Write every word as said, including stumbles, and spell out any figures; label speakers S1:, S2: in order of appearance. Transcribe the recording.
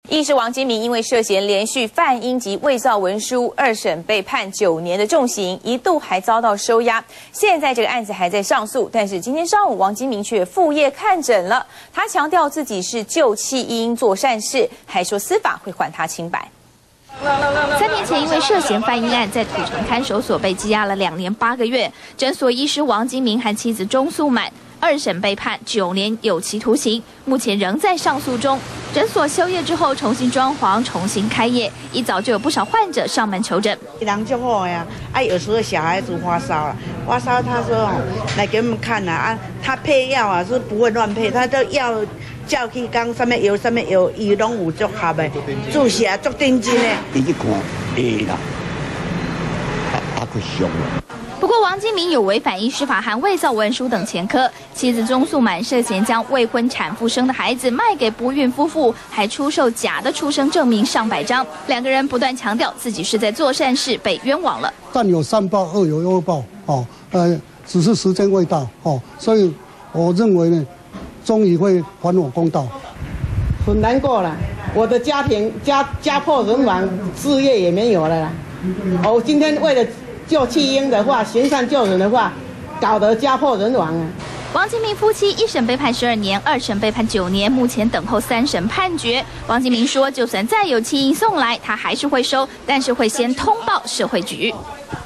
S1: 医师王金明因为涉嫌连续贩婴及伪造文书，二审被判九年的重刑，一度还遭到收押。现在这个案子还在上诉，但是今天上午王金明却赴夜看诊了。他强调自己是救弃婴做善事，还说司法会还他清白。
S2: 三年前，因为涉嫌贩婴案，在土城看守所被羁押了两年八个月。诊所医师王金明和妻子钟素满二审被判九年有期徒刑，目前仍在上诉中。诊所休业之后重新装潢，重新开业，一早就有不少患者上门求诊。
S3: 人就好呀，啊，有时候小孩子发烧了，发烧他说哦，来给我们看呐，啊，他配药啊是不会乱配，他都药。 叫去讲什么药，什么药，伊拢有足合的，注射足认真的。
S4: 你去看，会啦，啊啊，佢伤啦。
S2: 不过，王金明有违反医师法和伪造文书等前科，妻子钟素满涉嫌将未婚产妇生的孩子卖给不孕夫妇，还出售假的出生证明上百张。两个人不断强调自己是在做善事，被冤枉了。
S5: 善有善报，恶有恶报，哦，呃，只是时间未到，哦，所以我认为呢。 终于会还我公道，
S6: 很难过了。我的家庭家家破人亡，事业也没有了啦。我今天为了救弃婴的话，行善救人的话，搞得家破人亡啊！
S2: 王金明夫妻一审被判十二年，二审被判九年，目前等候三审判决。王金明说，就算再有弃婴送来，他还是会收，但是会先通报社会局。